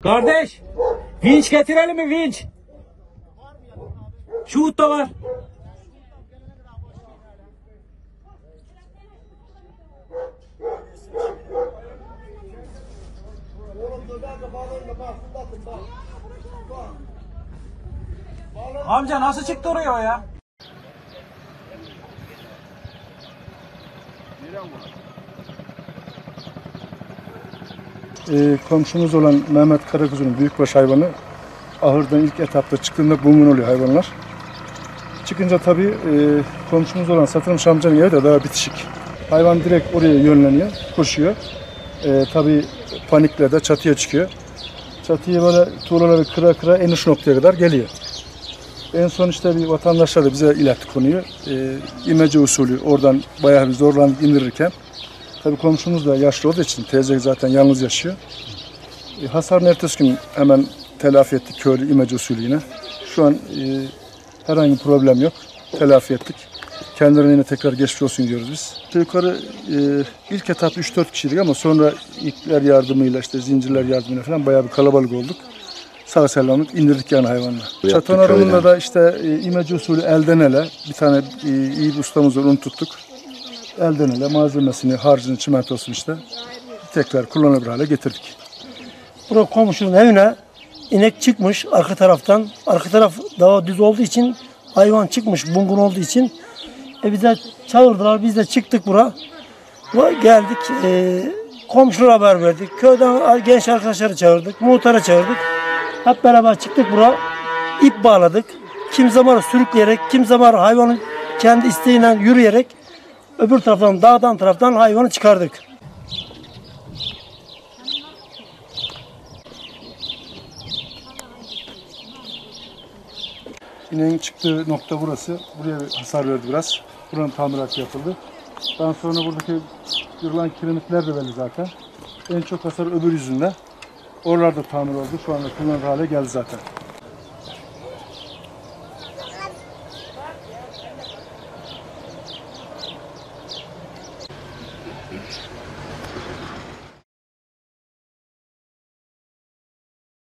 Kardeş, vinç getirelim mi vinç? Şuhut da var. Amca nasıl çıktı oraya o ya? Komşumuz olan Mehmet Karakuzu'nun büyükbaş hayvanı ahırdan ilk etapta çıktığında bungun oluyor hayvanlar. Çıkınca tabii komşumuz olan Satılmış amcanın evi de daha bitişik. Hayvan direkt oraya yönleniyor, koşuyor. Tabii panikle de çatıya çıkıyor. Çatıya böyle tuğlaları kıra kıra en uç noktaya kadar geliyor. En son işte bir vatandaşlar da bize iletti konuyu. İmece usulü oradan bayağı bir zorlandık indirirken. Tabii komşumuz da yaşlı olduğu için teyze zaten yalnız yaşıyor. Hasarın ertesi gün hemen telafi ettik köylü imece usulü yine. Şu an herhangi bir problem yok. Telafi ettik. Kendilerine yine tekrar geçmiş olsun diyoruz biz. Yukarı ilk etap 3-4 kişiydik ama sonra ipler yardımıyla işte zincirler yardımıyla falan bayağı bir kalabalık olduk. Sağ selamet indirdik yani hayvanla. Çatan arımında da işte imece usulü elden ele bir tane iyi bir ustamız var onu tuttuk. Elden ele malzemesini, harcını, çimentosunu işte tekrar kullanılır hale getirdik. Burada komşunun evine inek çıkmış arka taraftan. Arka taraf daha düz olduğu için hayvan çıkmış bungun olduğu için. Bize çağırdılar. Biz de çıktık buraya. Geldik. Komşulara haber verdik. Köyden genç arkadaşları çağırdık. Muhtarı çağırdık. Hep beraber çıktık buraya. İp bağladık. Kim zaman sürükleyerek, kim zaman hayvanın kendi isteğiyle yürüyerek öbür taraftan, dağdan taraftan hayvanı çıkardık. İneğin çıktığı nokta burası. Buraya bir hasar verdi biraz. Buranın tamiratı yapıldı. Daha sonra buradaki yırılan kiremitler de belli zaten. En çok hasar öbür yüzünde. Oralarda tamir oldu. Şu anda kullanılır hale geldi zaten.